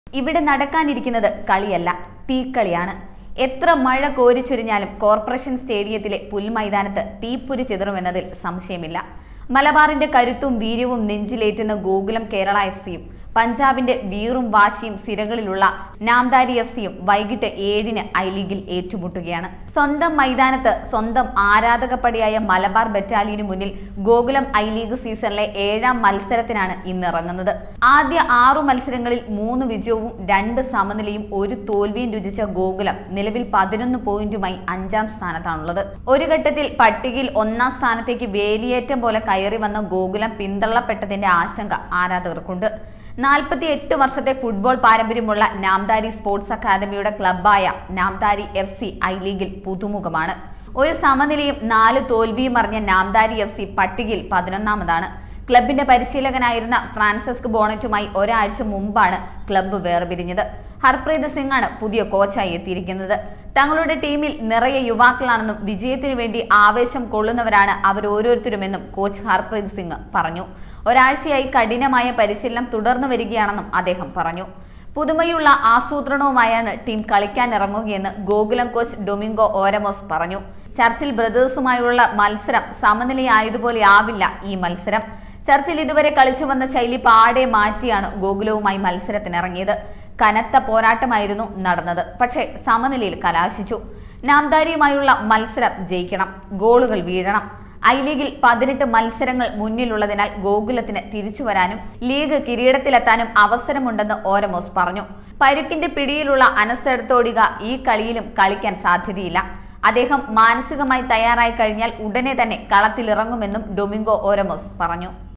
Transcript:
ഇവിടെ നടക്കാനിരിക്കുന്നത് കളിയല്ല, തീക്കളിയാണ്. എത്ര മഴ കോരിച്ചൊരിഞ്ഞാലും കോർപ്പറേഷൻ സ്റ്റേഡിയത്തിലെ പുൽമൈതാനത്ത് തീപ്പൊരി ചിതറുമെന്നതിൽ സംശയമില്ല. മലബാറിന്റെ കരുത്തും വീര്യവും നെഞ്ചിലേറ്റുന്ന ഗോകുലം കേരള എഫ്സിയും പഞ്ചാബിന്റെ വീറും വാശിയും സിരകളിലുള്ള നാംദാരി എഫ്സിയും വൈകിട്ട് 7-ന് ഐ ലീഗിൽ ഏറ്റുമുട്ടുകയാണ്. സ്വന്തം മൈതാനത്ത് സ്വന്തം ആരാധകപ്പടിയായ മലബാർ ബറ്റാലിയനു മുന്നിൽ ഗോകുലം ഐ ലീഗ് സീസണിലെ 7ാം മത്സരത്തിനാണ് ഇന്നിറങ്ങുന്നത്. ആദ്യ 6 മത്സരങ്ങളിൽ 3 വിജയവും 2 സമനിലയും 1 തോൽവിയും രുചിച്ച ഗോകുലം നിലവിൽ 11 പോയിന്റുമായി 5ാം സ്ഥാനത്താണുള്ളത്. ഒരു ഘട്ടത്തിൽ പട്ടികയിൽ 1ാം സ്ഥാനത്തേക്ക് വേലിയേറ്റം പോലെ കയറി വന്ന ഗോകുലം പിന്തള്ളപ്പെട്ടതിന്റെ ആശങ്ക ആരാധകർക്കുണ്ട്. 48 വർഷത്തെ ഫുട്ബോൾ പാരമ്പര്യമുള്ള നാംദാരി സ്പോർട്സ് അക്കാദമിയുടെ ക്ലബ്ബായ നാംദാരി എഫ്സി ഐ ലീഗിൽ പുതുമുഖമാണ്. ഒരു സമനിലയും 4 തോൽവിയും അറിഞ്ഞ നാംദാരി എഫ്സി പട്ടികയിൽ 11ാമതാണ്. ക്ലബിന്റെ പരിശീലകനായിരുന്ന ഫ്രാൻസിസ്ക് ബോണറ്റുമായി ഒരാഴ്ച മുമ്പാണ് ക്ലബ്ബ് വേർപിരിഞ്ഞത്. ഹർപ്രീത് സിംഗ് ആണ് പുതിയ കോച്ചായി എത്തിയിരിക്കുന്നത്. തങ്ങളുടെ ടീമിൽ നിറയെ യുവാക്കളാണെന്നും വിജയത്തിനു വേണ്ടി ആവേശം കൊള്ളുന്നവരാണ് അവരോരോരുത്തരുമെന്നും കോച്ച് ഹർപ്രീത് സിംഗ് പറഞ്ഞു. ഒരാഴ്ചയായി കഠിനമായ പരിശീലനം തുടർന്നു വരികയാണെന്നും അദ്ദേഹം പറഞ്ഞു. പുതുമയുള്ള ആസൂത്രണവുമായാണ് ടീം കളിക്കാനിറങ്ങുകയെന്ന് ഗോകുലം കോച്ച് ഡൊമിംഗോ ഓരമോസ് പറഞ്ഞു. ചർച്ചിൽ ബ്രദേഴ്സുമായുള്ള മത്സരം സമനിലയായതുപോലെ ആവില്ല ഈ മത്സരം. ചർച്ചിൽ ഇതുവരെ കളിച്ചു വന്ന ശൈലി പാടെ മാറ്റിയാണ് ഗോകുലവുമായി മത്സരത്തിനിറങ്ങിയത്. കനത്ത പോരാട്ടമായിരുന്നു നടന്നത്. പക്ഷേ സമനിലയിൽ കലാശിച്ചു. നാംദാരിയുമായുള്ള മത്സരം ജയിക്കണം, ഗോളുകൾ വീഴണം. ഐ ലീഗിൽ 18 മത്സരങ്ങൾ മുന്നിലുള്ളതിനാൽ ഗോകുലത്തിന് തിരിച്ചുവരാനും ലീഗ് കിരീടത്തിലെത്താനും അവസരമുണ്ടെന്ന് ഓരമോസ് പറഞ്ഞു. പരുക്കിന്റെ പിടിയിലുള്ള അനസെടുത്തോടിക ഈ കളിയിലും കളിക്കാൻ സാധ്യതയില്ല. അദ്ദേഹം മാനസികമായി തയ്യാറായി കഴിഞ്ഞാൽ ഉടനെ തന്നെ കളത്തിലിറങ്ങുമെന്നും ഡൊമിംഗോ ഓരമോസ് പറഞ്ഞു.